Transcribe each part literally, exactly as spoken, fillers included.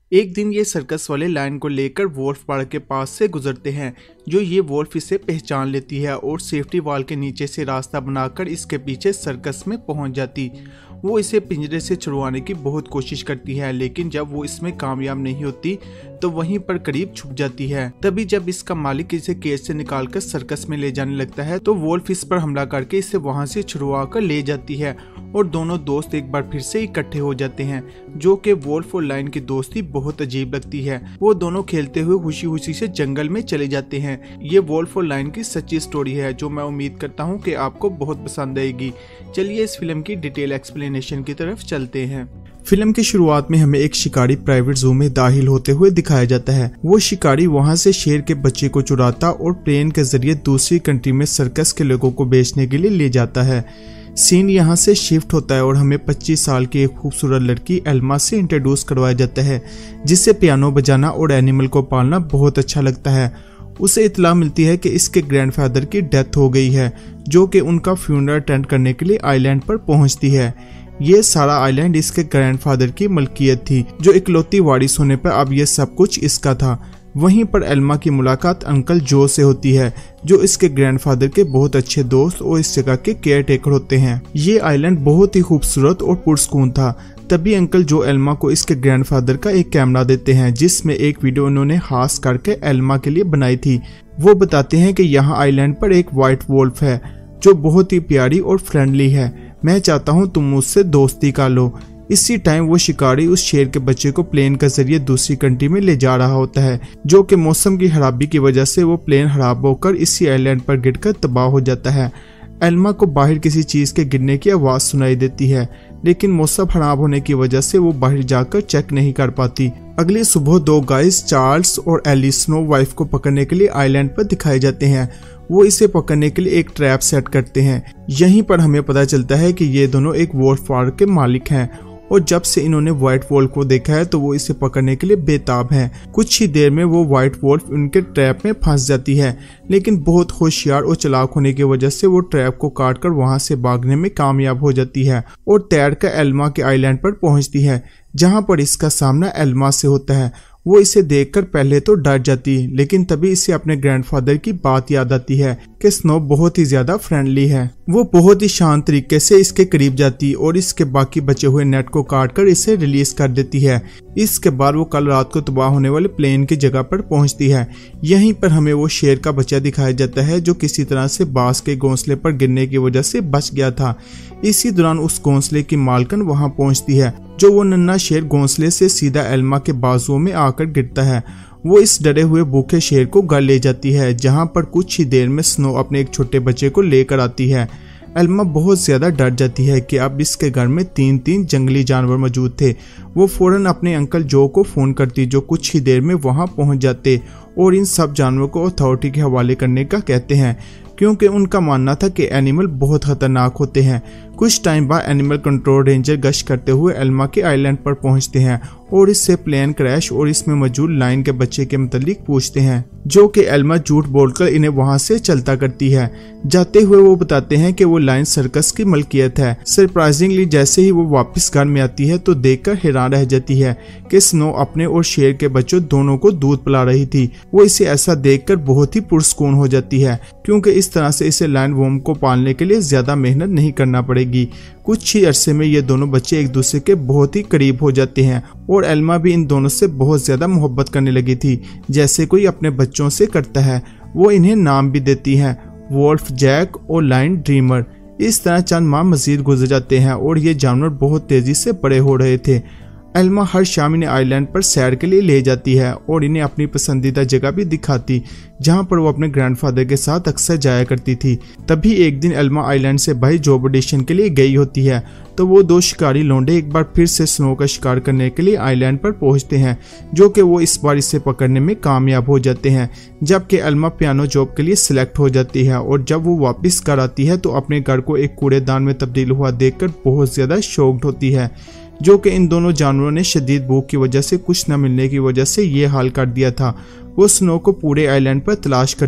एक दिन ये सर्कस वाले लायन को लेकर वोल्फ पार्क के पास से गुजरते हैं, जो ये वोल्फ इसे पहचान लेती है और सेफ्टी वॉल के नीचे से रास्ता बनाकर इसके पीछे सर्कस में पहुंच जाती। वो इसे पिंजरे से छुड़वाने की बहुत कोशिश करती है, लेकिन जब वो इसमें कामयाब नहीं होती तो वहीं पर करीब छुप जाती है। तभी जब इसका मालिक इसे केज से निकालकर सर्कस में ले जाने लगता है तो वोल्फ इस पर हमला करके इसे वहां से छुड़वा कर ले जाती है और दोनों दोस्त एक बार फिर से इकट्ठे हो जाते हैं, जो कि वोल्फ और लायन की दोस्ती बहुत अजीब लगती है। वो दोनों खेलते हुए खुशी खुशी से जंगल में चले जाते हैं। ये वोल्फ और लायन की सच्ची स्टोरी है, जो मैं उम्मीद करता हूँ कि आपको बहुत पसंद आएगी। चलिए इस फिल्म की डिटेल एक्सप्लेनेशन की तरफ चलते हैं। फिल्म की शुरुआत में हमें एक शिकारी प्राइवेट जू में दाखिल होते हुए दिखाया जाता है। वो शिकारी वहां से शेर के बच्चे को चुराता और प्लेन के जरिए दूसरी कंट्री में सर्कस के लोगों को बेचने के लिए ले जाता है। सीन यहाँ से शिफ्ट होता है और हमें पच्चीस साल की एक खूबसूरत लड़की एल्मा से इंट्रोड्यूस करवाया जाता है, जिसे पियानो बजाना और एनिमल को पालना बहुत अच्छा लगता है। उसे इत्तला मिलती है कि इसके ग्रैंडफादर की डेथ हो गई है, जो कि उनका फ्यूनरल अटेंड करने के लिए आइलैंड पर पहुंचती है। ये सारा आइलैंड इसके ग्रैंडफादर की मलकियत थी, जो इकलौती वारिस होने पर अब ये सब कुछ इसका था। वहीं पर एल्मा की मुलाकात अंकल जो से होती है, जो इसके ग्रैंडफादर के बहुत अच्छे दोस्त और इस जगह के केयर टेकर होते हैं। ये आइलैंड बहुत ही खूबसूरत और पुरस्कून था। तभी अंकल जो एल्मा को इसके ग्रैंडफादर का एक कैमरा देते हैं, जिसमें एक वीडियो उन्होंने खास करके एल्मा के लिए बनाई थी। वो बताते हैं कि यहाँ आइलैंड पर एक व्हाइट वोल्फ है, जो बहुत ही प्यारी और फ्रेंडली है। मैं चाहता हूँ तुम मुझसे दोस्ती कर लो। इसी टाइम वो शिकारी उस शेर के बच्चे को प्लेन के जरिए दूसरी कंट्री में ले जा रहा होता है, जो कि मौसम की खराबी की वजह से वो प्लेन खराब होकर इसी आइलैंड पर गिरकर तबाह हो जाता है। एल्मा को बाहर किसी चीज के गिरने की आवाज सुनाई देती है, लेकिन मौसम खराब होने की वजह से वो बाहर जाकर चेक नहीं कर पाती। अगली सुबह दो गाइस चार्ल्स और एली स्नो वाइफ को पकड़ने के लिए आइलैंड पर दिखाए जाते हैं। वो इसे पकड़ने के लिए एक ट्रैप सेट करते हैं। यहीं पर हमें पता चलता है कि ये दोनों एक वोल्फ पार्क के मालिक हैं और जब से इन्होंने व्हाइट वोल्फ को देखा है तो वो इसे पकड़ने के लिए बेताब हैं। कुछ ही देर में वो व्हाइट वोल्फ उनके ट्रैप में फंस जाती है, लेकिन बहुत होशियार और चालाक होने की वजह से वो ट्रैप को काटकर वहां से भागने में कामयाब हो जाती है और तैरकर एल्मा के आइलैंड पर पहुंचती है, जहां पर इसका सामना एल्मा से होता है। वो इसे देखकर पहले तो डर जाती, लेकिन तभी इसे अपने ग्रैंडफादर की बात याद आती है कि स्नो बहुत ही ज्यादा फ्रेंडली है। वो बहुत ही शांत तरीके से इसके करीब जाती और इसके बाकी बचे हुए नेट को काटकर इसे रिलीज कर देती है। इसके बाद वो कल रात को तबाह होने वाले प्लेन की जगह पर पहुंचती है। यहीं पर हमें वो शेर का बच्चा दिखाया जाता है, जो किसी तरह से बांस के घोंसले पर गिरने की वजह से बच गया था। इसी दौरान उस घोंसले की मालकन वहां पहुंचती है, जो वो नन्हा शेर घोंसले से सीधा एल्मा के बाजुओं में आकर गिरता है। वो इस डरे हुए भूखे शेर को घर ले जाती है, जहां पर कुछ ही देर में स्नो अपने एक छोटे बच्चे को लेकर आती है। एल्मा बहुत ज्यादा डर जाती है कि अब इसके घर में तीन तीन जंगली जानवर मौजूद थे। वो फौरन अपने अंकल जो को फोन करती, जो कुछ ही देर में वहां पहुंच जाते और इन सब जानवरों को अथॉरिटी के हवाले करने का कहते हैं, क्योंकि उनका मानना था कि एनिमल बहुत खतरनाक होते हैं। कुछ टाइम बाद एनिमल कंट्रोल रेंजर गश्त करते हुए एल्मा के आइलैंड पर पहुंचते हैं और इससे प्लेन क्रैश और इसमें मौजूद लायन के बच्चे के मुतालिक पूछते हैं, जो कि एल्मा झूठ बोलकर इन्हें वहां से चलता करती है। जाते हुए वो बताते हैं कि वो लायन सर्कस की मलकियत है। सरप्राइजिंगली जैसे ही वो वापस घर में आती है तो देखकर हैरान रह जाती है कि स्नो अपने और शेर के बच्चों दोनों को दूध पिला रही थी। वो इसे ऐसा देखकर बहुत ही पुरस्कून हो जाती है, क्योंकि इस तरह से इसे लायन वोम को पालने के लिए ज्यादा मेहनत नहीं करना पड़ेगी। कुछ ही अरसे में ये दोनों बच्चे एक दूसरे के बहुत ही करीब हो जाते हैं और एल्मा भी इन दोनों से बहुत ज्यादा मोहब्बत करने लगी थी, जैसे कोई अपने बच्चों से करता है। वो इन्हें नाम भी देती है, वोल्फ, जैक और लायन ड्रीमर। इस तरह चंद माह मजीद गुजर जाते हैं और ये जानवर बहुत तेजी से बड़े हो रहे थे। एल्मा हर शाम इन्हें आइलैंड पर सैर के लिए ले जाती है और इन्हें अपनी पसंदीदा जगह भी दिखाती, जहां पर वो अपने ग्रैंडफादर के साथ अक्सर जाया करती थी। तभी एक दिन एल्मा आइलैंड से बाहर जॉब ऑडिशन के लिए गई होती है, तो वो दो शिकारी लौंडे एक बार फिर से स्नो का शिकार करने के लिए आइलैंड पर पहुंचते हैं, जो कि वो इस बार इसे पकड़ने में कामयाब हो जाते हैं। जबकि एल्मा पियानो जॉब के लिए सिलेक्ट हो जाती है और जब वो वापस घर आती है तो अपने घर को एक कूड़ेदान में तब्दील हुआ देखकर बहुत ज्यादा शॉक्ड होती है, जो कि इन दोनों जानवरों ने शदीद भूख की वजह से कुछ न मिलने की वजह से ये हाल कर दिया था। वो स्नो को पूरे आइलैंड पर तलाश करती,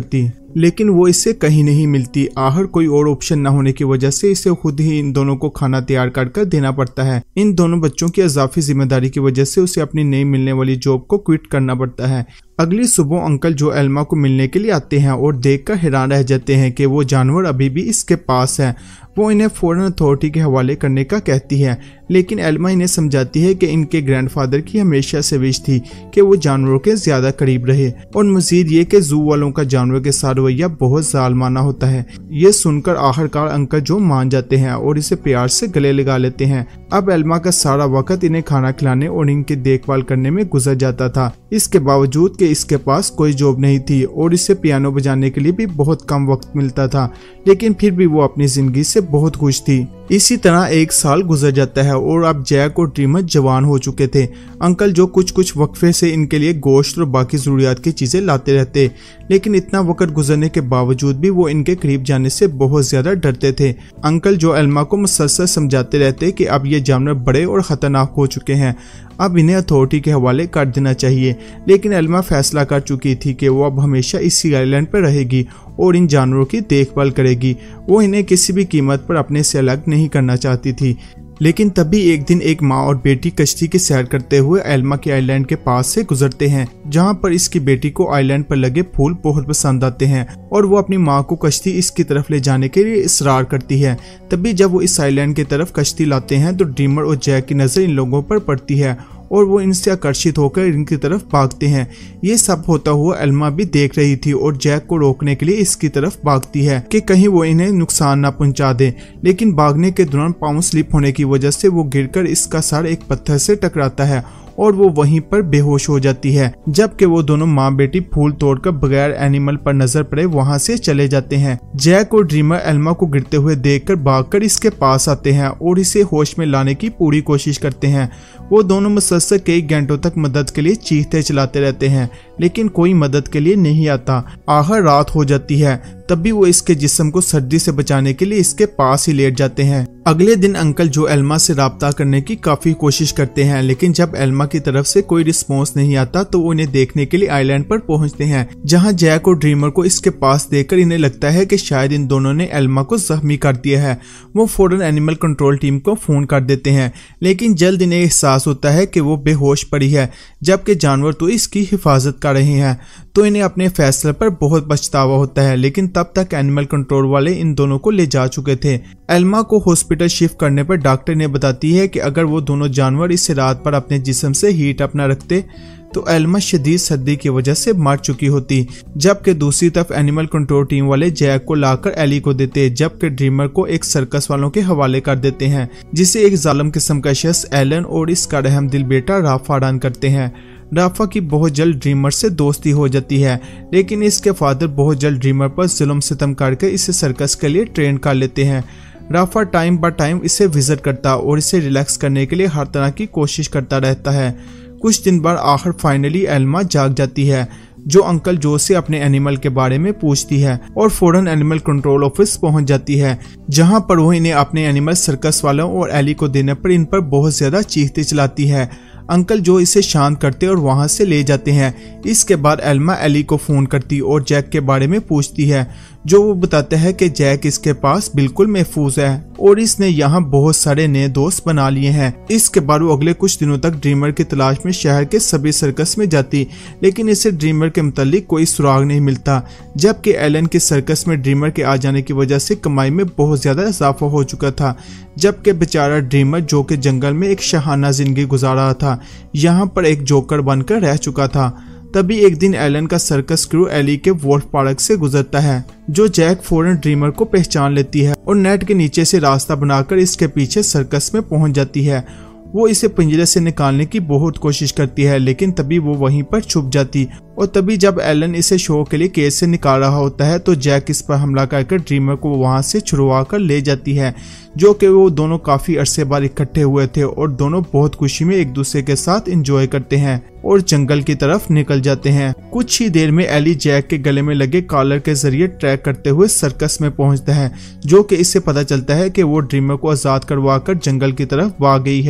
लेकिन वो इससे कहीं नहीं मिलती। आखिर कोई और ऑप्शन न होने की वजह से इसे खुद ही इन दोनों को खाना तैयार कर कर देना पड़ता है। इन दोनों बच्चों की इजाफी जिम्मेदारी की वजह से उसे अपनी नई मिलने वाली जॉब को क्विट करना पड़ता है। अगली सुबह अंकल जो एल्मा को मिलने के लिए आते हैं और देखकर हैरान रह जाते हैं कि वो जानवर अभी भी इसके पास है। वो इन्हें फौरन अथॉरिटी के हवाले करने का कहती है, लेकिन एल्मा इन्हें समझाती है कि इनके ग्रैंडफादर की हमेशा से विश थी कि वो जानवरों के ज्यादा करीब रहे, और मजीद ये कि जू वालों का जानवर के साथ रवैया बहुत जालमाना होता है। ये सुनकर आखिरकार अंकल जो मान जाते हैं और इसे प्यार से गले लगा लेते हैं। अब एल्मा का सारा वक्त इन्हें खाना खिलाने और इनकी देखभाल करने में गुजर जाता था। इसके बावजूद कि इसके पास कोई जॉब नहीं थी और इसे पियानो बजाने के लिए भी बहुत कम वक्त मिलता था, लेकिन फिर भी वो अपनी जिंदगी से बहुत खुश थी। इसी तरह एक साल गुजर जाता है और अब जैक और ड्रीमर जवान हो चुके थे। अंकल जो कुछ कुछ वक्फे से इनके लिए गोश्त और बाकी जरूरियात की चीजें लाते रहते, लेकिन इतना वक्त गुजरने के बावजूद भी वो इनके करीब जाने से बहुत ज्यादा डरते थे। अंकल जो एल्मा को मुसलसल समझाते रहते कि अब ये जानवर बड़े और खतरनाक हो चुके हैं, अब इन्हें अथॉरिटी के हवाले कर देना चाहिए, लेकिन एल्मा फैसला कर चुकी थी कि वो अब हमेशा इसी आइलैंड पर रहेगी और इन जानवरों की देखभाल करेगी। वो इन्हें किसी भी कीमत पर अपने से अलग नहीं करना चाहती थी। लेकिन तभी एक दिन एक माँ और बेटी कश्ती की सैर करते हुए एल्मा के आइलैंड के पास से गुजरते हैं, जहाँ पर इसकी बेटी को आइलैंड पर लगे फूल बहुत पसंद आते हैं और वो अपनी माँ को कश्ती इसकी तरफ ले जाने के लिए इसरार करती है। तभी जब वो इस आइलैंड की तरफ कश्ती लाते हैं तो ड्रीमर और जैक की नजर इन लोगों पर पड़ती है और वो इनसे आकर्षित होकर इनकी तरफ भागते हैं। ये सब होता हुआ एल्मा भी देख रही थी और जैक को रोकने के लिए इसकी तरफ भागती है कि कहीं वो इन्हें नुकसान ना पहुंचा दे, लेकिन भागने के दौरान पाँव स्लिप होने की वजह से वो गिरकर इसका सर एक पत्थर से टकराता है और वो वहीं पर बेहोश हो जाती है। जबकि वो दोनों माँ बेटी फूल तोड़कर बगैर एनिमल पर नजर पड़े वहाँ से चले जाते हैं। जैक और ड्रीमर एल्मा को गिरते हुए देखकर भागकर इसके पास आते हैं और इसे होश में लाने की पूरी कोशिश करते हैं। वो दोनों मुसलसल कई घंटों तक मदद के लिए चीखते चलाते रहते हैं, लेकिन कोई मदद के लिए नहीं आता। आखिर रात हो जाती है, तभी वो इसके जिस्म को सर्दी से बचाने के लिए इसके पास ही लेट जाते हैं। अगले दिन अंकल जो एल्मा से राब्ता करने की काफी कोशिश करते हैं, लेकिन जब एल्मा की तरफ से कोई रिस्पॉन्स नहीं आता तो वो उन्हें देखने के लिए आइलैंड पर पहुंचते हैं, जहां जैक और ड्रीमर को इसके पास देखकर इन्हें लगता है कि शायद इन दोनों ने एल्मा को जख्मी कर दिया है। वो फौरन एनिमल कंट्रोल टीम को फोन कर देते हैं, लेकिन जल्द इन्हें एहसास होता है कि वो बेहोश पड़ी है, जबकि जानवर तो इसकी हिफाजत कर रहे हैं। तो इन्हें अपने फैसले पर बहुत पछतावा होता है, लेकिन तब तक एनिमल कंट्रोल वाले इन दोनों को ले जा चुके थे। एल्मा को हॉस्पिटल शिफ्ट करने पर डॉक्टर ने बताती है कि अगर वो दोनों जानवर इस रात पर अपने जिस्म से हीट अपना रखते तो एल्मा शदीद सर्दी की वजह से मर चुकी होती। जबकि दूसरी तरफ एनिमल कंट्रोल टीम वाले जैक को लाकर एली को देते, जबकि ड्रीमर को एक सर्कस वालों के हवाले कर देते हैं, जिसे एक जालिम किस्म का शख्स एलन और इसका रहम दिल बेटा राफा डान करते हैं। राफा की बहुत जल्द ड्रीमर से दोस्ती हो जाती है, लेकिन इसके फादर बहुत जल्द ड्रीमर पर जुल्म सितम करके इसे सर्कस के लिए ट्रेन कर लेते हैं। राफा टाइम बाय टाइम इसे विजिट करता और इसे रिलैक्स करने के लिए हर तरह की कोशिश करता रहता है। कुछ दिन बाद आखिर फाइनली एल्मा जाग जाती है, जो अंकल जो से अपने एनिमल के बारे में पूछती है और फौरन एनिमल कंट्रोल ऑफिस पहुंच जाती है, जहां पर वो इन्हें अपने एनिमल सर्कस वालों और एली को देने पर इन पर बहुत ज्यादा चीखती चलाती है। अंकल जो इसे शांत करते और वहां से ले जाते हैं। इसके बाद एल्मा एली को फोन करती और जैक के बारे में पूछती है, जो वो बताता है कि जैक इसके पास बिल्कुल महफूज है और इसने यहाँ बहुत सारे नए दोस्त बना लिए हैं। इसके बाद वो अगले कुछ दिनों तक ड्रीमर की तलाश में शहर के सभी सर्कस में जाती, लेकिन इसे ड्रीमर के मुतालिक कोई सुराग नहीं मिलता। जबकि एलन के सर्कस में ड्रीमर के आ जाने की वजह से कमाई में बहुत ज्यादा इजाफा हो चुका था, जबकि बेचारा ड्रीमर जो कि जंगल में एक शाहाना जिंदगी गुजार रहा था, यहाँ पर एक जोकर बनकर रह चुका था। तभी एक दिन एलन का सर्कस क्रू एली के वोल्फ पार्क से गुजरता है, जो जैक फौरन ड्रीमर को पहचान लेती है और नेट के नीचे से रास्ता बनाकर इसके पीछे सर्कस में पहुंच जाती है। वो इसे पिंजरे से निकालने की बहुत कोशिश करती है, लेकिन तभी वो वहीं पर छुप जाती और तभी जब एलन इसे शो के लिए केज से निकाल रहा होता है तो जैक इस पर हमला करके ड्रीमर को वहां से छुड़वा कर ले जाती है, जो कि वो दोनों काफी अरसे बाद इकट्ठे हुए थे और दोनों बहुत खुशी में एक दूसरे के साथ एंजॉय करते हैं और जंगल की तरफ निकल जाते हैं। कुछ ही देर में एली जैक के गले में लगे कॉलर के जरिए ट्रैक करते हुए सर्कस में पहुंचता है, जो कि इससे पता चलता है कि वो ड्रीमर को आजाद करवा कर जंगल की तरफ भाग गई है।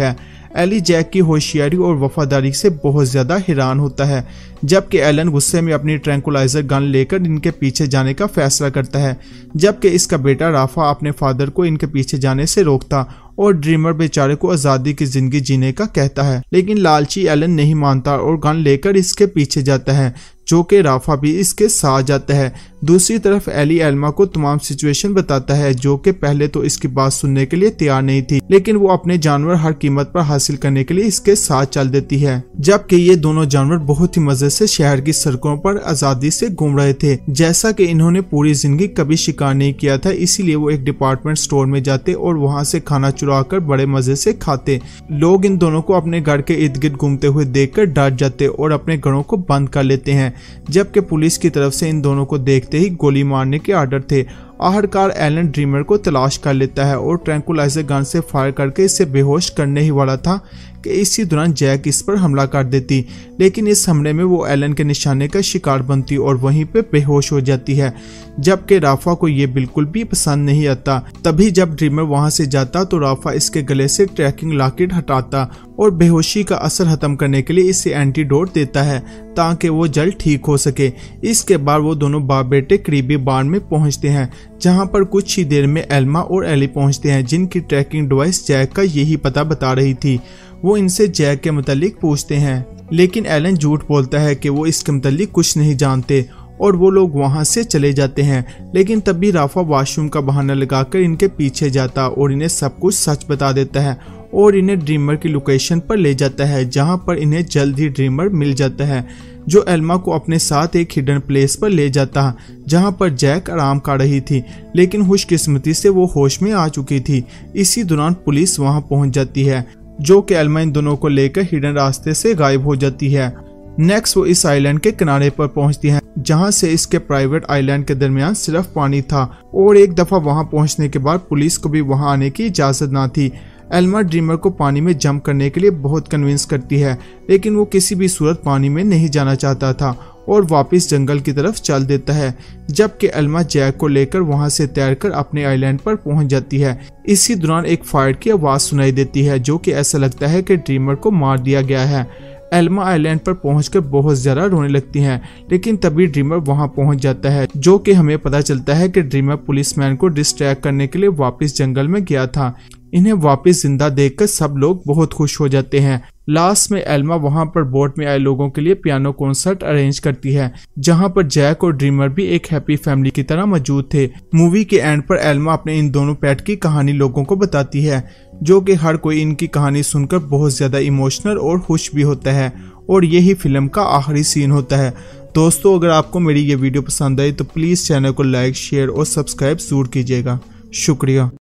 एली जैक की होशियारी और वफादारी से बहुत ज्यादा हैरान होता है, जबकि एलन गुस्से में अपनी ट्रैंकुलाइजर गन लेकर इनके पीछे जाने का फैसला करता है, जबकि इसका बेटा राफा अपने फादर को इनके पीछे जाने से रोकता और ड्रीमर बेचारे को आजादी की जिंदगी जीने का कहता है। लेकिन लालची एलन नहीं मानता और गन लेकर इसके पीछे जाता है, जो कि राफा भी इसके साथ जाता है। दूसरी तरफ एली एल्मा को तमाम सिचुएशन बताता है, जो कि पहले तो इसकी बात सुनने के लिए तैयार नहीं थी, लेकिन वो अपने जानवर हर कीमत पर हासिल करने के लिए इसके साथ चल देती है। जबकि ये दोनों जानवर बहुत ही मजे से शहर की सड़कों पर आजादी से घूम रहे थे, जैसा कि इन्होंने पूरी जिंदगी कभी शिकार नहीं किया था। इसीलिए वो एक डिपार्टमेंट स्टोर में जाते और वहाँ से खाना चुरा कर बड़े मजे से खाते। लोग इन दोनों को अपने घर के इर्द गिर्द घूमते हुए देखकर डर जाते और अपने घरों को बंद कर लेते हैं, जबकि पुलिस की तरफ से इन दोनों को देखते ही गोली मारने के आर्डर थे। आखिरकार एलन ड्रीमर को तलाश कर लेता है और ट्रैंकुलाइजर गन से फायर करके इसे बेहोश करने ही वाला था कि इसी दौरान जैक इस पर हमला कर देती, लेकिन इस हमले में वो एलन के निशाने का शिकार बनती और वहीं पे बेहोश हो जाती है, जबकि राफा को ये बिल्कुल भी पसंद नहीं आता। तभी जब ड्रीमर वहां से जाता तो राफा इसके गले से ट्रैकिंग लॉकेट हटाता और बेहोशी का असर खत्म करने के लिए इसे एंटीडोट देता है ताकि वो जल्द ठीक हो सके। इसके बाद वो दोनों बाप बेटे करीबी बार में पहुंचते हैं, जहां पर कुछ ही देर में एल्मा और एली पहुंचते हैं, जिनकी ट्रैकिंग डिवाइस जैक का यही पता बता रही थी। वो इनसे जैक के मुतालिक पूछते हैं, लेकिन एलन झूठ बोलता है कि वो इसके मुतालिक कुछ नहीं जानते और वो लोग वहां से चले जाते हैं। लेकिन तभी राफा वॉशरूम का बहाना लगाकर इनके पीछे जाता और इन्हें सब कुछ सच बता देता है और इन्हें ड्रीमर की लोकेशन पर ले जाता है, जहां पर इन्हें जल्द ही ड्रीमर मिल जाता है, जो एल्मा को अपने साथ एक हिडन प्लेस पर ले जाता, जहां पर जैक आराम कर रही थी, लेकिन खुशकिस्मती से वो होश में आ चुकी थी। इसी दौरान पुलिस वहां पहुंच जाती है, जो कि एल्मा इन दोनों को लेकर हिडन रास्ते से गायब हो जाती है। नेक्स्ट वो इस आइलैंड के किनारे पर पहुंचती हैं, जहां से इसके प्राइवेट आइलैंड के दरमियान सिर्फ पानी था और एक दफा वहां पहुंचने के बाद पुलिस को भी वहां आने की इजाजत ना थी। एल्मा ड्रीमर को पानी में जंप करने के लिए बहुत कन्विंस करती है, लेकिन वो किसी भी सूरत पानी में नहीं जाना चाहता था और वापस जंगल की तरफ चल देता है, जबकि एल्मा जैक को लेकर वहां से तैरकर अपने आइलैंड पर पहुंच जाती है। इसी दौरान एक फायर की आवाज सुनाई देती है, जो कि ऐसा लगता है कि ड्रीमर को मार दिया गया है। एल्मा आइलैंड पर पहुंचकर बहुत ज्यादा रोने लगती हैं, लेकिन तभी ड्रीमर वहां पहुंच जाता है, जो कि हमें पता चलता है कि ड्रीमर पुलिसमैन को डिस्ट्रैक्ट करने के लिए वापस जंगल में गया था। इन्हें वापस जिंदा देखकर सब लोग बहुत खुश हो जाते हैं। लास्ट में एल्मा वहां पर बोट में आए लोगों के लिए पियानो कॉन्सर्ट अरेंज करती है, जहां पर जैक और ड्रीमर भी एक हैप्पी फैमिली की तरह मौजूद थे। मूवी के एंड पर एल्मा अपने इन दोनों पेट की कहानी लोगों को बताती है, जो कि हर कोई इनकी कहानी सुनकर बहुत ज्यादा इमोशनल और खुश भी होता है और यही फिल्म का आखिरी सीन होता है। दोस्तों, अगर आपको मेरी ये वीडियो पसंद आई तो प्लीज चैनल को लाइक, शेयर और सब्सक्राइब जरूर कीजिएगा। शुक्रिया।